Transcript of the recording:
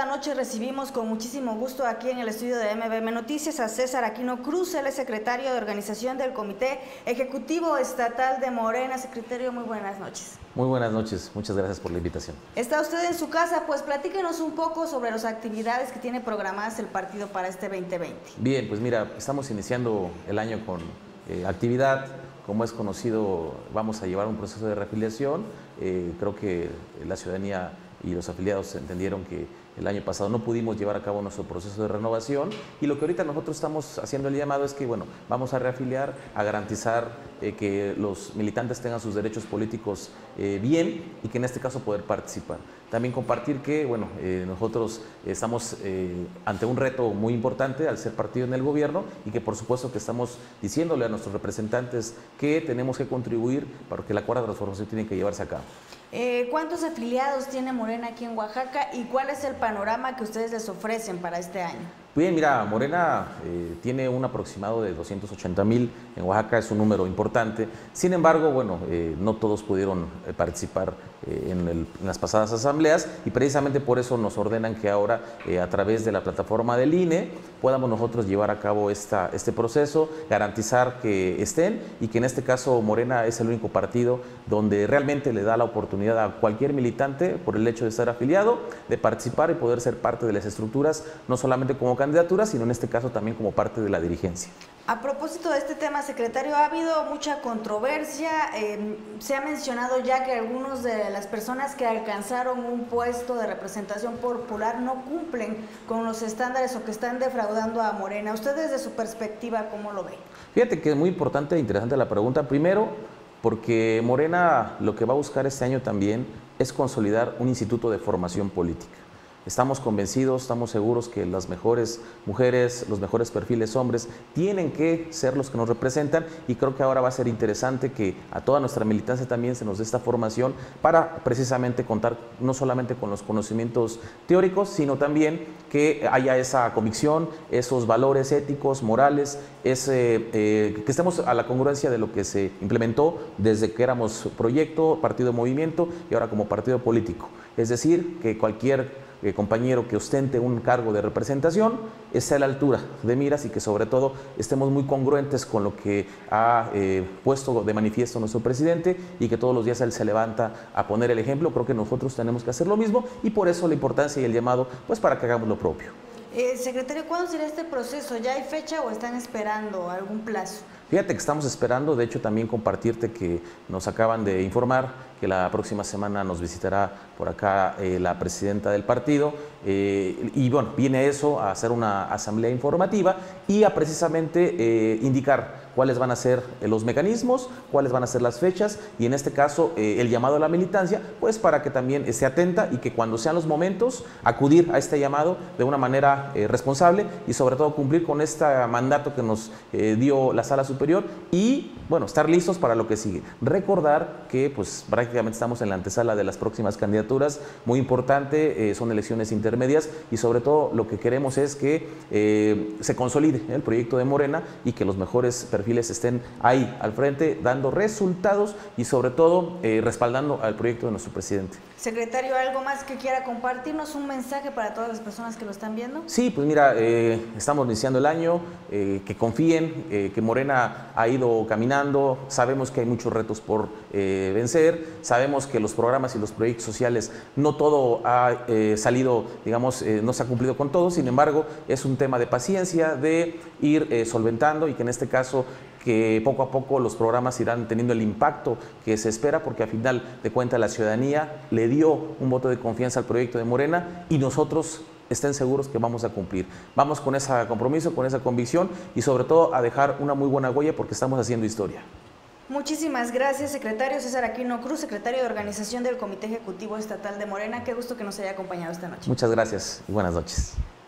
esta noche recibimos con muchísimo gusto aquí en el estudio de MBM Noticias a César Aquino Cruz, él es secretario de organización del Comité Ejecutivo Estatal de Morena. Secretario, muy buenas noches. Muy buenas noches, muchas gracias por la invitación. Está usted en su casa, pues platíquenos un poco sobre las actividades que tiene programadas el partido para este 2020. Bien, pues mira, estamos iniciando el año con actividad. Como es conocido, vamos a llevar un proceso de reafiliación. Creo que la ciudadanía y los afiliados entendieron que el año pasado no pudimos llevar a cabo nuestro proceso de renovación, y lo que ahorita nosotros estamos haciendo el llamado es que, bueno, vamos a reafiliar, a garantizar que los militantes tengan sus derechos políticos bien, y que en este caso poder participar. También compartir que, bueno, nosotros estamos ante un reto muy importante al ser partido en el gobierno, y que por supuesto que estamos diciéndole a nuestros representantes que tenemos que contribuir para que la cuarta transformación tiene que llevarse a cabo. ¿Cuántos afiliados tiene Morena aquí en Oaxaca y cuál es el panorama que ustedes les ofrecen para este año? Bien, mira, Morena tiene un aproximado de 280,000, en Oaxaca es un número importante. Sin embargo, bueno, no todos pudieron participar en las pasadas asambleas, y precisamente por eso nos ordenan que ahora a través de la plataforma del INE podamos nosotros llevar a cabo este proceso, garantizar que estén, y que en este caso Morena es el único partido donde realmente le da la oportunidad a cualquier militante, por el hecho de estar afiliado, de participar y poder ser parte de las estructuras, no solamente como candidatura, sino en este caso también como parte de la dirigencia. A propósito de este tema, secretario, ha habido mucha controversia. Se ha mencionado ya que algunas de las personas que alcanzaron un puesto de representación popular no cumplen con los estándares o que están defraudando a Morena. ¿Usted desde su perspectiva cómo lo ve? Fíjate que es muy importante e interesante la pregunta. Primero, porque Morena lo que va a buscar este año también es consolidar un instituto de formación política. Estamos convencidos, estamos seguros que las mejores mujeres, los mejores perfiles hombres tienen que ser los que nos representan, y creo que ahora va a ser interesante que a toda nuestra militancia también se nos dé esta formación para precisamente contar no solamente con los conocimientos teóricos, sino también que haya esa convicción, esos valores éticos, morales, que estemos a la congruencia de lo que se implementó desde que éramos proyecto, partido movimiento y ahora como partido político. Es decir, que cualquier compañero que ostente un cargo de representación esté a la altura de miras, y que sobre todo estemos muy congruentes con lo que ha puesto de manifiesto nuestro presidente, y que todos los días él se levanta a poner el ejemplo. Creo que nosotros tenemos que hacer lo mismo, y por eso la importancia y el llamado pues para que hagamos lo propio. Secretario, ¿cuándo será este proceso? ¿Ya hay fecha o están esperando algún plazo? Fíjate que estamos esperando, de hecho también compartirte que nos acaban de informar que la próxima semana nos visitará por acá la presidenta del partido, y bueno, viene eso a hacer una asamblea informativa y a precisamente indicar cuáles van a ser los mecanismos, cuáles van a ser las fechas, y en este caso el llamado a la militancia, pues para que también esté atenta, y que cuando sean los momentos acudir a este llamado de una manera responsable, y sobre todo cumplir con este mandato que nos dio la Sala Superior, y bueno, estar listos para lo que sigue. Recordar que pues prácticamente estamos en la antesala de las próximas candidaturas, muy importante, son elecciones intermedias, y sobre todo lo que queremos es que se consolide el proyecto de Morena, y que los mejores perfiles estén ahí al frente dando resultados, y sobre todo respaldando al proyecto de nuestro presidente. Secretario, ¿algo más que quiera compartirnos? ¿Un mensaje para todas las personas que lo están viendo? Sí, pues mira, estamos iniciando el año, que confíen, que Morena ha ido caminando, sabemos que hay muchos retos por vencer, sabemos que los programas y los proyectos sociales no todo ha salido, digamos, no se ha cumplido con todo. Sin embargo, es un tema de paciencia, de ir solventando, y que en este caso que poco a poco los programas irán teniendo el impacto que se espera, porque al final de cuentas la ciudadanía le dio un voto de confianza al proyecto de Morena, y nosotros estén seguros que vamos a cumplir. Vamos con ese compromiso, con esa convicción, y sobre todo a dejar una muy buena huella, porque estamos haciendo historia. Muchísimas gracias, secretario César Aquino Cruz, secretario de organización del Comité Ejecutivo Estatal de Morena. Qué gusto que nos haya acompañado esta noche. Muchas gracias y buenas noches.